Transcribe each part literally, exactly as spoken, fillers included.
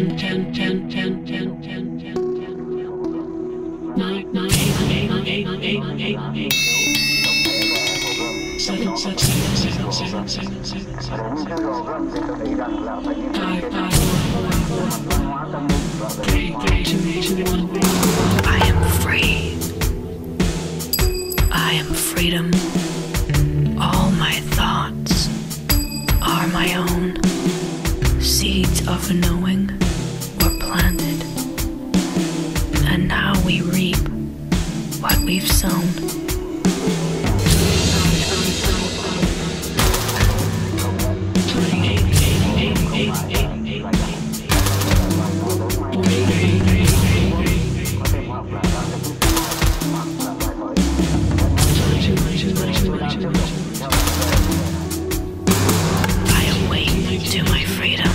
ten, ten, ten, ten, ten, ten, ten, nine, nine, eight, eight, eight, eight, eight, seven, seven, seven, seven, seven, seven, seven, five, five, four, four, four, three, three, two, two, one. I am free. I am freedom. All my thoughts are my own. Seeds of knowing were planted, and now we reap what we've sown. I awake to my freedom.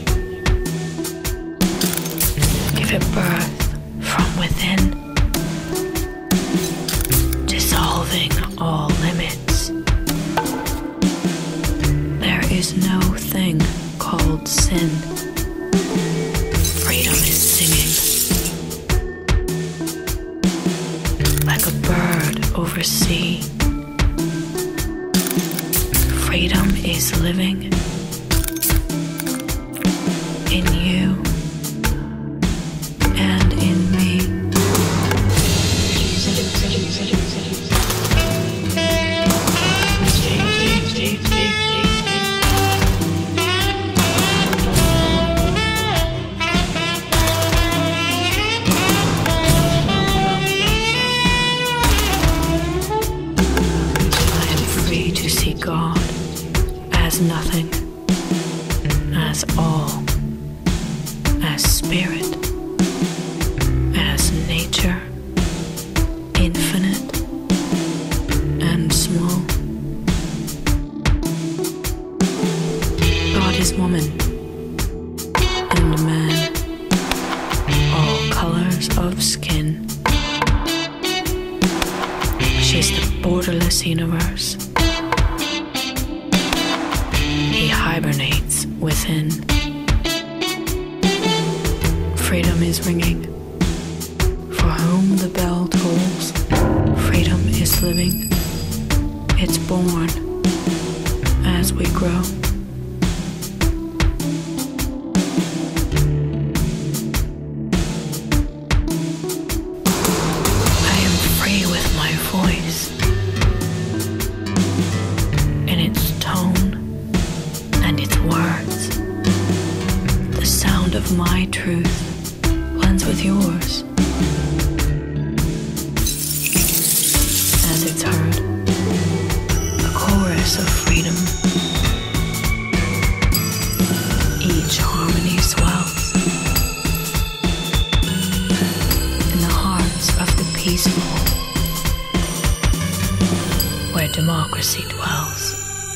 Give it birth from within, dissolving all limits. There is no thing called sin. Freedom is singing. Like a bird over sea. Freedom is living in you and in me. I am free to see God as nothing, as all, as spirit, as nature, infinite and small. God is woman and man, all colors of skin. She's the borderless universe. He hibernates within. Freedom is ringing. For whom the bell tolls, freedom is living. It's born as we grow. I am free with my voice, in its tone and its words. The sound of my truth blends with yours. As it's heard, a chorus of freedom. Each harmony swells in the hearts of the peaceful, where democracy dwells.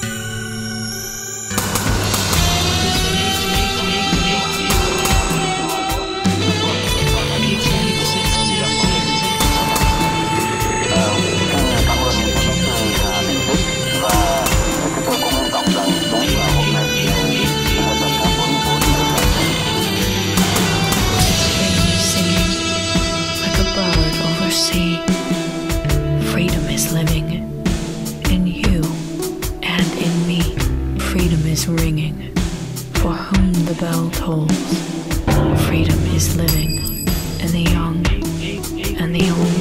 Freedom is living in you and in me. Freedom is ringing. For whom the bell tolls, freedom is living in the young and the old.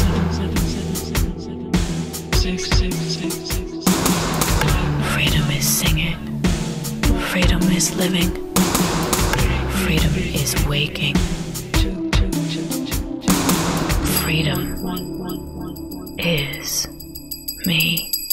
Freedom is singing. Freedom is living. Freedom is waking. Freedom is me.